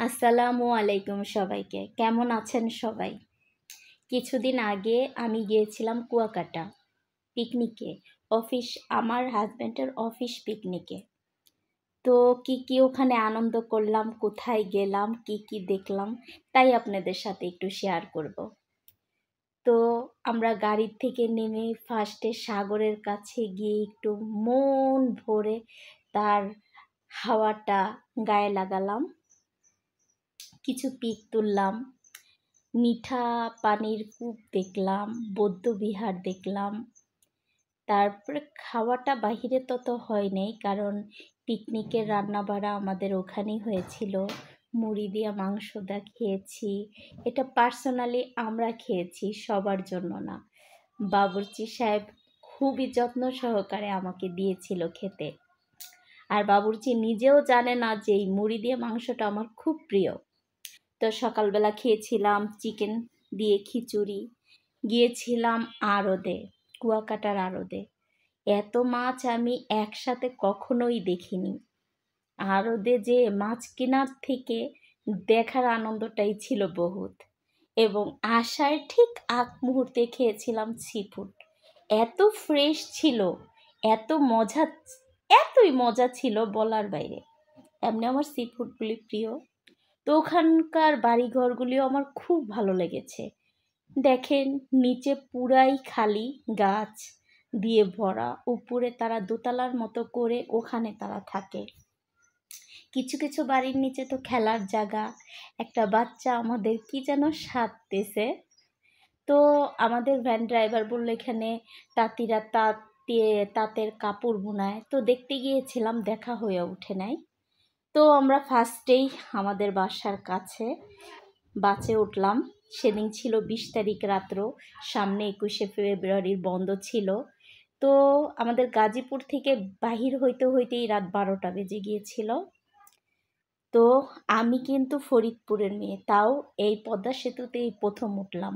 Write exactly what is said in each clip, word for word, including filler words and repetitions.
আসসালামু আলাইকুম সবাইকে। কেমন আছেন সবাই? কিছুদিন আগে আমি গিয়েছিলাম কুয়াকাটা পিকনিকে। অফিস আমার হাজব্যান্ডের অফিস পিকনিকে। তো কি কি ওখানে আনন্দ করলাম, কোথায় গেলাম, কি কি দেখলাম, তাই আপনাদের সাথে একটু শেয়ার করব। তো আমরা গাড়ির থেকে নেমে ফার্স্টে সাগরের কাছে গিয়ে একটু মন ভরে তার হাওয়াটা গায়ে লাগালাম, কিছু পিক তুললাম, মিঠা পানির কূপ দেখলাম, বৌদ্ধবিহার দেখলাম। তারপরে খাওয়াটা বাহিরে তত হয় নাই, কারণ পিকনিকের রান্না বাড়া আমাদের ওখানেই হয়েছিল। মুড়ি দিয়া মাংসটা খেয়েছি, এটা পার্সোনালি আমরা খেয়েছি, সবার জন্য না। বাবুর্চি সাহেব খুবই যত্ন সহকারে আমাকে দিয়েছিল খেতে। আর বাবুর্চি নিজেও জানে না যে এই মুড়ি দিয়ে মাংসটা আমার খুব প্রিয়। তো সকালবেলা খেয়েছিলাম চিকেন দিয়ে খিচুড়ি। গিয়েছিলাম আড়তে, কুয়াকাটার আড়তে। এত মাছ আমি একসাথে কখনোই দেখিনি। আড়তে যে মাছ কেনার থেকে দেখার আনন্দটাই ছিল বহুত। এবং আসার ঠিক আগ মুহূর্তে খেয়েছিলাম সি ফুড। এত ফ্রেশ ছিল, এত মজা, এতই মজা ছিল বলার বাইরে। এমনি আমার সি ফুডগুলি প্রিয়। তো ওখানকার বাড়িঘরগুলিও আমার খুব ভালো লেগেছে। দেখেন নিচে পুরাই খালি গাছ দিয়ে ভরা, উপরে তারা দোতলার মতো করে ওখানে তারা থাকে। কিছু কিছু বাড়ির নিচে তো খেলার জায়গা। একটা বাচ্চা আমাদের কি যেন সাধতেছে। তো আমাদের ভ্যান ড্রাইভার বললো এখানে তাঁতিরা তাঁত দিয়ে তাঁতের কাপড় বোনায়। তো দেখতে গিয়েছিলাম, দেখা হয়ে ওঠে নাই। তো আমরা ফার্স্টেই আমাদের বাসার কাছে বাসে উঠলাম। সেদিন ছিল বিশ তারিখ রাত্র, সামনে একুশে ফেব্রুয়ারির বন্ধ ছিল। তো আমাদের গাজীপুর থেকে বাহির হইতে হইতেই রাত বারোটা বেজে গিয়েছিল। তো আমি কিন্তু ফরিদপুরের মেয়ে, তাও এই পদ্মা সেতুতেই প্রথম উঠলাম।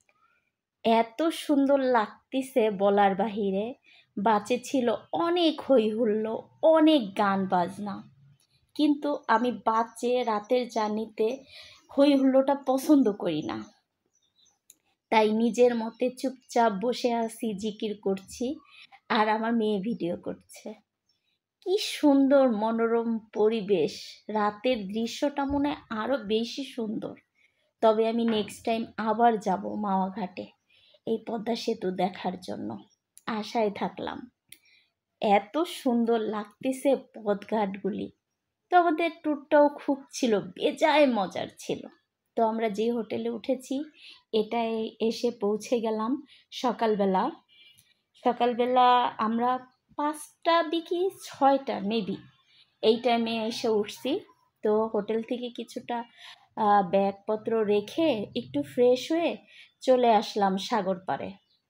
এত সুন্দর লাগতেছে বলার বাহিরে। বাসে ছিল অনেক হই হুল্লো, অনেক গান বাজনা। কিন্তু আমি বাসে রাতের জার্নিতে হই হুল্লোটা পছন্দ করি না, তাই নিজের মতে চুপচাপ বসে আছি, জিকির করছি, আর আমার মেয়ে ভিডিও করছে। কি সুন্দর মনোরম পরিবেশ, রাতের দৃশ্যটা মনে হয় আরও বেশি সুন্দর। তবে আমি নেক্সট টাইম আবার যাব মাওয়া ঘাটে এই পদ্মা সেতু দেখার জন্য, আশায় থাকলাম। এত সুন্দর লাগতেছে পথঘাটগুলি। তো আমাদের ট্যুরটাও খুব ছিল, বেজায় মজার ছিল। তো আমরা যে হোটেলে উঠেছি এটায় এসে পৌঁছে গেলাম সকালবেলা। সকালবেলা আমরা পাঁচটা দিকে ছয়টা মেবি এই টাইমে এসে উঠছি। তো হোটেল থেকে কিছুটা ব্যাগপত্র রেখে একটু ফ্রেশ হয়ে চলে আসলাম সাগর পাড়ে।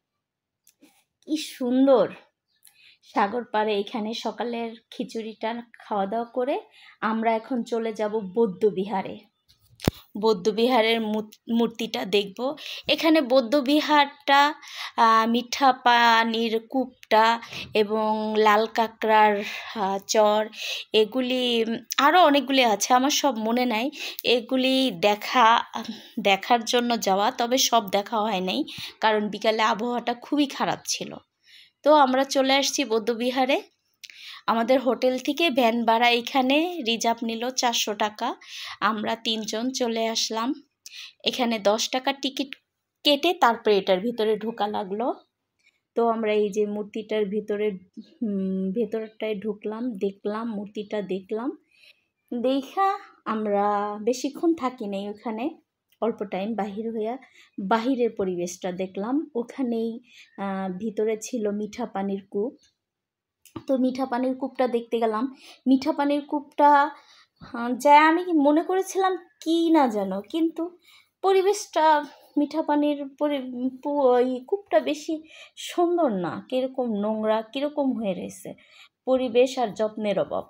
কি সুন্দর সাগর পাড়ে। এখানে সকালের খিচুড়িটা খাওয়া দাওয়া করে আমরা এখন চলে যাব বৌদ্ধবিহারে। বৌদ্ধবিহারের মূর্তিটা দেখব। এখানে বৌদ্ধবিহারটা, মিঠা পানির কূপটা এবং লাল কাঁকড়ার চর, এগুলি আরও অনেকগুলি আছে, আমার সব মনে নাই। এগুলি দেখা দেখার জন্য যাওয়া, তবে সব দেখা হয় নাই, কারণ বিকালে আবহাওয়াটা খুবই খারাপ ছিল। তো আমরা চলে আসছি বৌদ্ধবিহারে। আমাদের হোটেল থেকে ভ্যান ভাড়া এখানে রিজার্ভ নিল চারশো টাকা। আমরা তিনজন চলে আসলাম। এখানে দশ টাকা টিকিট কেটে তারপরে এটার ভিতরে ঢোকা লাগলো। তো আমরা এই যে মূর্তিটার ভিতরে ভেতরটায় ঢুকলাম, দেখলাম মূর্তিটা দেখলাম। দেখা আমরা বেশিক্ষণ থাকি নাই ওখানে, অল্প টাইম বাহির হইয়া বাহিরের পরিবেশটা দেখলাম। ওখানেই ভিতরে ছিল মিঠা পানির কূপ। তো মিঠা পানির কূপটা দেখতে গেলাম। মিঠা পানির কূপটা যা আমি মনে করেছিলাম কি না জানো, কিন্তু পরিবেশটা মিঠা পানির ওই কূপটা বেশি সুন্দর না, কীরকম নোংরা কীরকম হয়ে রয়েছে। পরিবেশ আর যত্নের অভাব,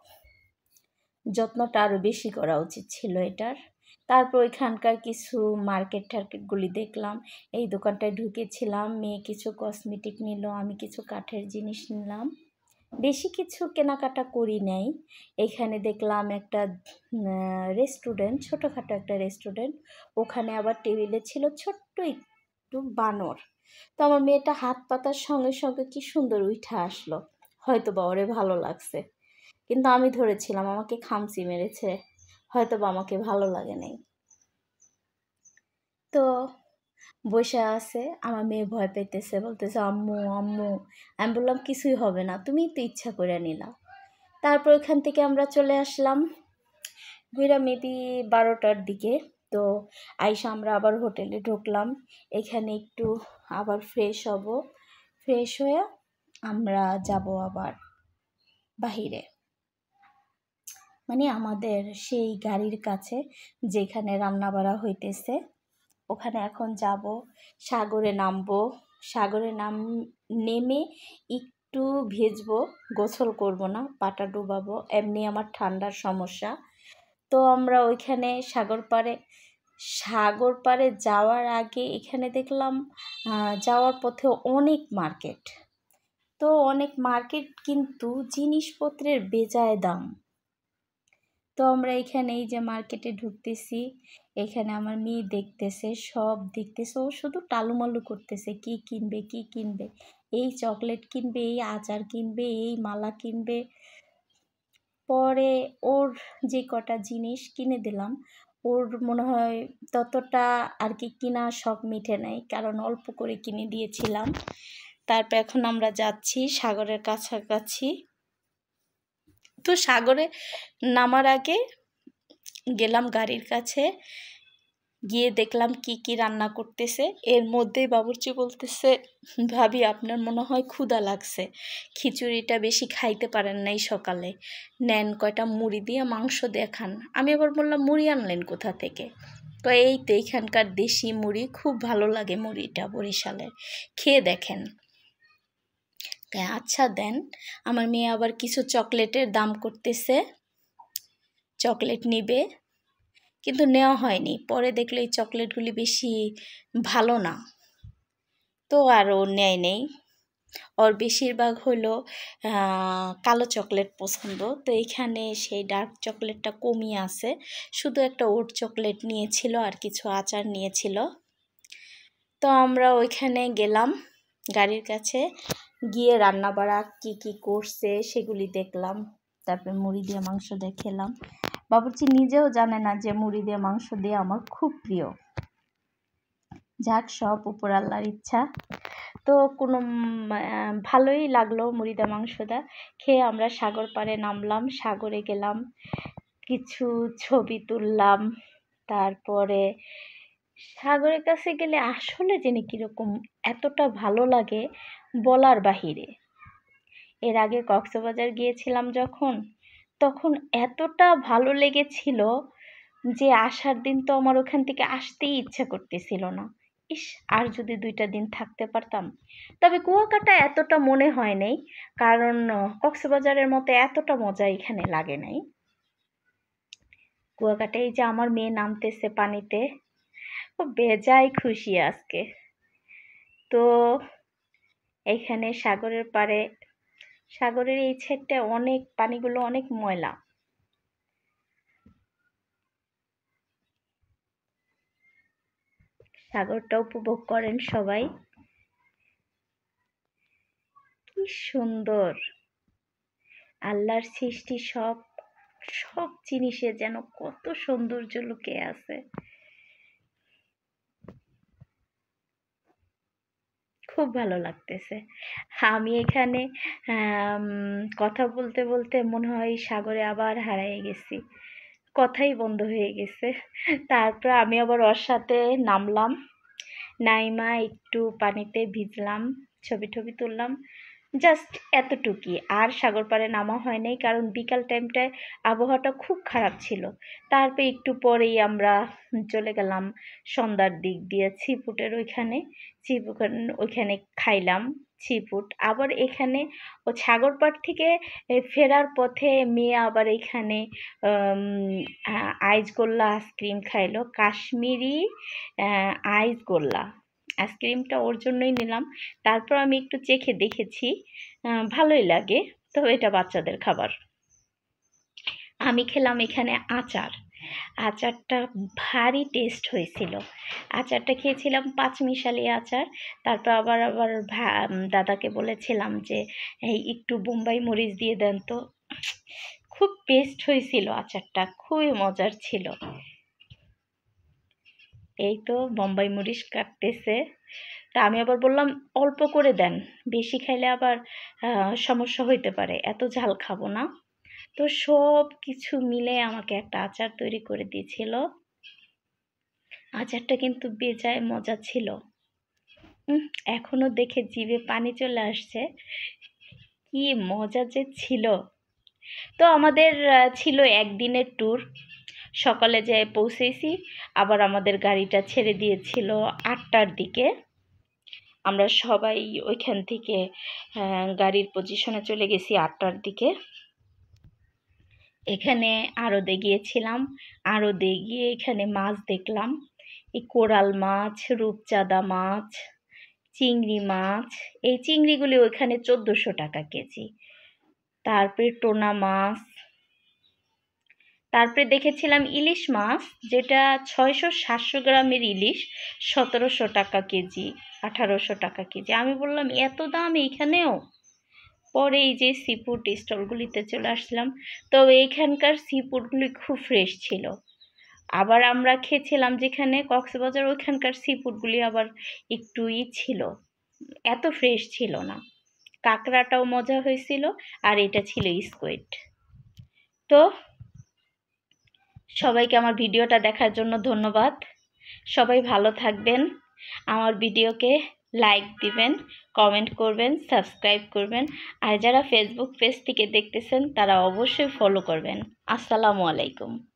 যত্নটা আরও বেশি করা উচিত ছিল এটার। তারপর ওইখানকার কিছু মার্কেট টার্কেটগুলি দেখলাম। এই দোকানটায় ঢুকেছিলাম, মেয়ে কিছু কসমেটিক নিল, আমি কিছু কাঠের জিনিস নিলাম। বেশি কিছু কেনাকাটা করি নাই। এখানে দেখলাম একটা রেস্টুরেন্ট, ছোটোখাটো একটা রেস্টুরেন্ট, ওখানে আবার টেবিলে ছিল ছোট্ট একটু বানর। তো আমার মেয়েটা হাত পাতার সঙ্গে সঙ্গে কি সুন্দর উঠে আসলো, হয়তো বা ওরে ভালো লাগছে, কিন্তু আমি ধরেছিলাম আমাকে খামচি মেরেছে, হয়তো বা আমাকে ভালো লাগে নাই। তো বসে আছে, আমার মেয়ে ভয় পেতেছে, বলতেছে আম্মু আম্মু। আমি বললাম কিছুই হবে না, তুমি তো ইচ্ছা করে নিলা। তারপর ওইখান থেকে আমরা চলে আসলাম ঘুরা মেবি বারোটার দিকে। তো আইসা আমরা আবার হোটেলে ঢুকলাম, এখানে একটু আবার ফ্রেশ হব, ফ্রেশ হয়ে আমরা যাব আবার বাহিরে, মানে আমাদের সেই গাড়ির কাছে যেখানে রান্না বাড়া হইতেছে ওখানে এখন যাব, সাগরে নামবো। সাগরে নাম নেমে একটু ভিজবো, গোসল করব না, পাটা ডুবাবো, এমনি আমার ঠান্ডার সমস্যা। তো আমরা ওইখানে সাগর পাড়ে সাগর পাড়ে যাওয়ার আগে এখানে দেখলাম যাওয়ার পথে অনেক মার্কেট। তো অনেক মার্কেট, কিন্তু জিনিসপত্রের বেজায় দাম। তো আমরা এখানে এই যে মার্কেটে ঢুকতেছি, এখানে আমার মেয়ে দেখতেছে, সব দেখতেছে, ও শুধু টালুমালু করতেছে কি কিনবে কি কিনবে, এই চকলেট কিনবে, এই আচার কিনবে, এই মালা কিনবে। পরে ওর যে কটা জিনিস কিনে দিলাম, ওর মনে হয় ততটা আর কি কিনা শখ মিটে নাই, কারণ অল্প করে কিনে দিয়েছিলাম। তারপর এখন আমরা যাচ্ছি সাগরের কাছাকাছি। তো সাগরে নামার আগে গেলাম গাড়ির কাছে, গিয়ে দেখলাম কি কি রান্না করতেছে। এর মধ্যেই বাবুর্চি বলতেছে, ভাবি আপনার মনে হয় ক্ষুধা লাগছে, খিচুড়িটা বেশি খাইতে পারেন নাই সকালে, নেন কয়টা মুড়ি দিয়ে মাংস দিয়ে খান। আমি আবার বললাম মুড়ি আনলেন কোথা থেকে? তো এই তো এখানকার দেশি মুড়ি, খুব ভালো লাগে মুড়িটা বরিশালের, খেয়ে দেখেন। আচ্ছা দেন। আমার মেয়ে আবার কিছু চকলেটের দাম করতেছে, চকলেট নিবে, কিন্তু নেওয়া হয়নি। পরে দেখলো এই চকলেটগুলি বেশি ভালো না, তো আর ও নেয় নেই। ওর বেশিরভাগ হলো কালো চকলেট পছন্দ। তো এখানে সেই ডার্ক চকলেটটা কমিয়ে আছে, শুধু একটা ওট চকলেট নিয়েছিল আর কিছু আচার নিয়েছিল। তো আমরা ওইখানে গেলাম গাড়ির কাছে, গিয়ে রান্না বাড়া কী কী করছে সেগুলি দেখলাম, তারপরে মুড়ি দিয়ে মাংস দিয়ে খেলাম। বাবুর্চি নিজেও জানে না যে মুড়ি দিয়ে মাংস দিয়ে আমার খুব প্রিয়। যাক, সব উপর আল্লাহর ইচ্ছা। তো কোনো ভালোই লাগলো মুড়ি দিয়ে মাংসটা খেয়ে। আমরা সাগর পাড়ে নামলাম, সাগরে গেলাম, কিছু ছবি তুললাম। তারপরে সাগরের কাছে গেলে আসলে জেনে কীরকম এতটা ভালো লাগে বলার বাহিরে। এর আগে কক্সবাজার গিয়েছিলাম যখন, তখন এতটা ভালো লেগেছিল যে আসার দিন তো আমার ওখান থেকে আসতেই ইচ্ছা করতেছিল না। ইস, আর যদি দুইটা দিন থাকতে পারতাম। তবে কুয়াকাটা এতটা মনে হয় নাই, কারণ কক্সবাজারের মতো এতটা মজা এখানে লাগে নাই। কুয়াকাটায় যে আমার মেয়ে নামতেছে পানিতে, ও বেজায় খুশি আজকে। তো এখানে সাগরের পাড়ে, সাগরের এই সাইডটা অনেক পানিগুলো অনেক ময়লা। সাগরটা উপভোগ করেন সবাই, কি সুন্দর আল্লাহর সৃষ্টি, সব সব জিনিসে যেন কত সৌন্দর্য লুকিয়ে আছে। খুব ভালো লাগতেছে। আমি এখানে কথা বলতে বলতে মনে হয় সাগরে আবার হারিয়ে গেছি, কথাই বন্ধ হয়ে গেছে। তারপর আমি আবার ওর সাথে নামলাম, নাইমা একটু পানিতে ভিজলাম, ছবি টবি তুললাম, জাস্ট এতটুকুই। আর সাগর পাড়ে নামা হয় নাই, কারণ বিকাল টাইমটায় আবহাওয়াটা খুব খারাপ ছিল। তারপর একটু পরেই আমরা চলে গেলাম সন্ধ্যার দিক দিয়ে ছিপুটের ওইখানে, ছিপুট ওইখানে খাইলাম ছিপুট। আবার এখানে ও সাগর পাড় থেকে ফেরার পথে মেয়ে আবার এখানে আইস গোল্লা আইসক্রিম খাইলো, কাশ্মীরি আইস গোল্লা আইসক্রিমটা ওর জন্যই নিলাম। তারপর আমি একটু চেখে দেখেছি, ভালোই লাগে। তবে এটা বাচ্চাদের খাবার। আমি খেলাম এখানে আচার। আচারটা ভারী টেস্ট হয়েছিল। আচারটা খেয়েছিলাম পাঁচমিশালি আচার। তারপর আবার আবার ভা দাদাকে বলেছিলাম যে এই একটু বোম্বাই মরিচ দিয়ে দেন তো। খুব টেস্ট হয়েছিল আচারটা, খুবই মজার ছিল। এই তো বোম্বাই মরিচ কাটতেছে। তা আমি আবার বললাম অল্প করে দেন, বেশি খাইলে আবার সমস্যা হইতে পারে, এত ঝাল খাবো না। তো সব কিছু মিলে আমাকে একটা আচার তৈরি করে দিয়েছিল। আচারটা কিন্তু বেজায় মজা ছিল। এখনো দেখে জিভে পানি চলে আসছে, কি মজা যে ছিল। তো আমাদের ছিল একদিনের ট্যুর। সকালে যেয়ে পৌঁছেছি, আবার আমাদের গাড়িটা ছেড়ে দিয়েছিল আটটার দিকে। আমরা সবাই ওইখান থেকে গাড়ির পজিশনে চলে গেছি আটটার দিকে। এখানে আড়তে গিয়েছিলাম, আড়তে গিয়ে এখানে মাছ দেখলাম, এই কোরাল মাছ, রূপচাঁদা মাছ, চিংড়ি মাছ। এই চিংড়িগুলি ওইখানে চোদ্দোশো টাকা কেজি। তারপরে টোনা মাছ, তারপরে দেখেছিলাম ইলিশ মাছ, যেটা ছয়শো সাতশো গ্রামের ইলিশ, সতেরোশো টাকা কেজি, আঠারোশো টাকা কেজি। আমি বললাম এত দাম এইখানেও। পরে এই যে সি ফুড স্টলগুলিতে চলে আসলাম, তো এইখানকার সি ফুডগুলি খুব ফ্রেশ ছিল। আবার আমরা খেয়েছিলাম যেখানে কক্সবাজার, ওইখানকার সি ফুডগুলি আবার একটুই ছিল, এত ফ্রেশ ছিল না। কাঁকড়াটাও মজা হয়েছিল, আর এটা ছিল স্কুইড। তো সবাইকে আমার ভিডিওটা দেখার জন্য ধন্যবাদ। সবাই ভালো থাকবেন। আমার ভিডিওকে লাইক দিবেন, কমেন্ট করবেন, সাবস্ক্রাইব করবেন। আর যারা ফেসবুক পেজ থেকে দেখতেছেন তারা অবশ্যই ফলো করবেন। আসসালামু আলাইকুম।